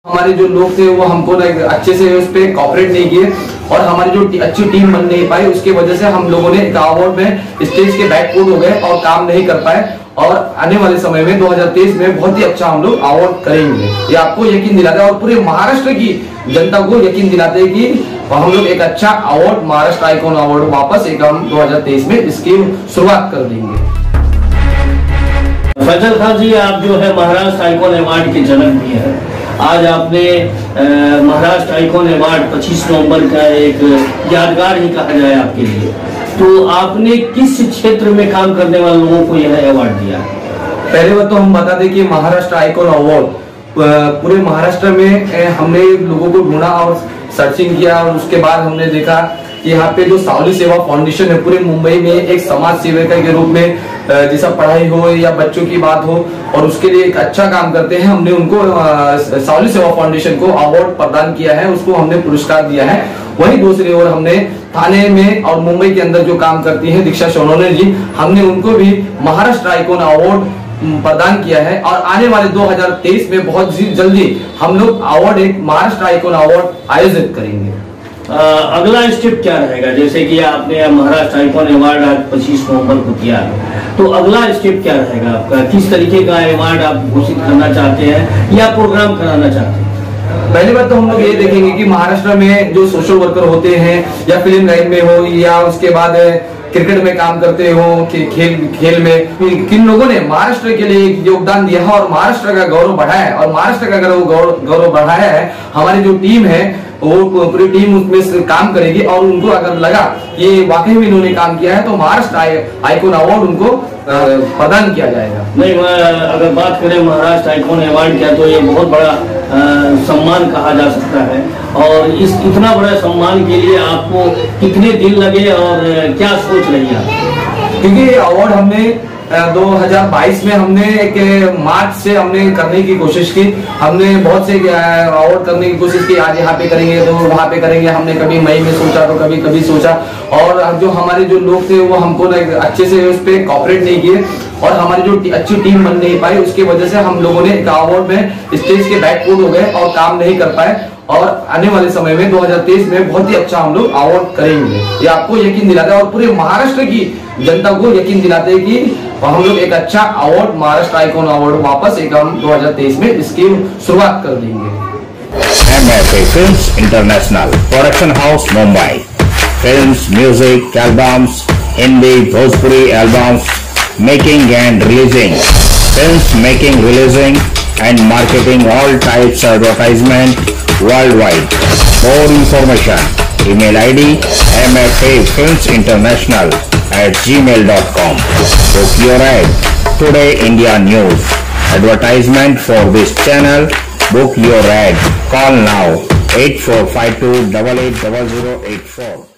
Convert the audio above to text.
हमारे जो लोग थे वो हमको अच्छे से उस पर कॉपरेट नहीं किए और हमारी जो अच्छी टीम बन नहीं पाई, उसकी वजह से हम लोगों ने अवार्ड में स्टेज के बैकफुट हो गए और काम नहीं कर पाए। और आने वाले समय में 2023 में बहुत ही अच्छा हम लोग अवार्ड करेंगे, ये आपको यकीन दिलाते हैं और पूरे महाराष्ट्र की जनता को यकीन दिलाते हैं कि हम लोग एक अच्छा अवार्ड, महाराष्ट्र आइकॉन अवार्ड वापस एक हम 2023 में इसकी शुरुआत कर देंगे। फैजल खान जी, आप जो है महाराष्ट्र आइकॉन अवार्ड के जनक भी है। आज आपने महाराष्ट्र आइकॉन अवार्ड 25 नवंबर का एक यादगार ही कहा जाए आपके लिए, तो आपने किस क्षेत्र में काम करने वाले लोगों को यह अवार्ड दिया? पहले बात तो हम बता दें कि महाराष्ट्र आइकॉन अवार्ड पूरे महाराष्ट्र में हमने लोगों को ढूंढा और सर्चिंग किया और उसके बाद हमने देखा कि यहाँ पे जो सावली सेवा फाउंडेशन है पूरे मुंबई में एक समाज सेविका के रूप में, जैसा पढ़ाई हो या बच्चों की बात हो और उसके लिए एक अच्छा काम करते हैं, हमने उनको सावली सेवा फाउंडेशन को अवार्ड प्रदान किया है, उसको हमने पुरस्कार दिया है। वही दूसरी ओर हमने थाने में और मुंबई के अंदर जो काम करती है दीक्षा सोनोने जी, हमने उनको भी महाराष्ट्र आइकॉन अवार्ड प्रदान किया है। और आने वाले 2023 में बहुत जल्दी हम लोग अवार्ड, एक महाराष्ट्र आइकॉन अवार्ड आयोजित करेंगे। अगला स्टेप क्या रहेगा? जैसे कि आपने महाराष्ट्र आइकॉन अवार्ड आज 25 नवंबर को किया, तो अगला स्टेप क्या रहेगा आपका? किस तरीके का अवार्ड आप घोषित करना चाहते हैं या प्रोग्राम कराना चाहते हैं? पहली बात तो हम लोग ये देखेंगे कि महाराष्ट्र में जो सोशल वर्कर होते हैं या फिल्म लाइन में हो या उसके बाद क्रिकेट में काम करते हो कि खेल में, किन लोगों ने महाराष्ट्र के लिए योगदान दिया है और महाराष्ट्र का गौरव बढ़ाया है और महाराष्ट्र का गौरव बढ़ाया है। हमारी जो टीम है वो पूरी टीम उसमें काम करेगी और उनको अगर लगा कि वाकई में इन्होंने काम किया है तो महाराष्ट्र आइकॉन अवार्ड उनको प्रदान किया जाएगा। नहीं, अगर बात करें महाराष्ट्र आइकॉन अवार्ड क्या, तो ये बहुत बड़ा सम्मान कहा जा सकता है और इस इतना बड़ा सम्मान के लिए आपको कितने दिन लगे और क्या सोच रही है? क्योंकि अवार्ड हमने 2022 में हमने एक मार्च से हमने करने की कोशिश की, हमने बहुत से अवार्ड करने की कोशिश की, आज यहाँ पे करेंगे तो वहाँ पे करेंगे, हमने कभी मई में सोचा तो कभी सोचा और जो हमारे जो लोग थे वो हमको अच्छे से उस पर कॉपरेट नहीं किए और हमारी जो अच्छी टीम बन नहीं पाई, उसकी वजह से हम लोगों ने एक अवार्ड में स्टेज के बैकफुट हो गए और काम नहीं कर पाए। और आने वाले समय में 2023 में बहुत ही अच्छा हम लोग अवार्ड करेंगे, ये आपको यकीन दिलाते हैं और पूरे महाराष्ट्र की जनता को यकीन दिलाते हैं कि हम लोग एक अच्छा अवार्ड, महाराष्ट्र आइकॉन अवार्ड वापस एक हम 2023 में इसकी शुरुआत कर देंगे। MFA Films International Production House Mumbai, films, music, albums, Hindi, Bhojpuri albums, making and releasing, films making, releasing and marketing, all types of advertisement worldwide. More information, email ID mfafilmsinternational@gmail.com. Book your ad. Today India News. Advertisement for this channel. Book your ad. Call now 8452880084.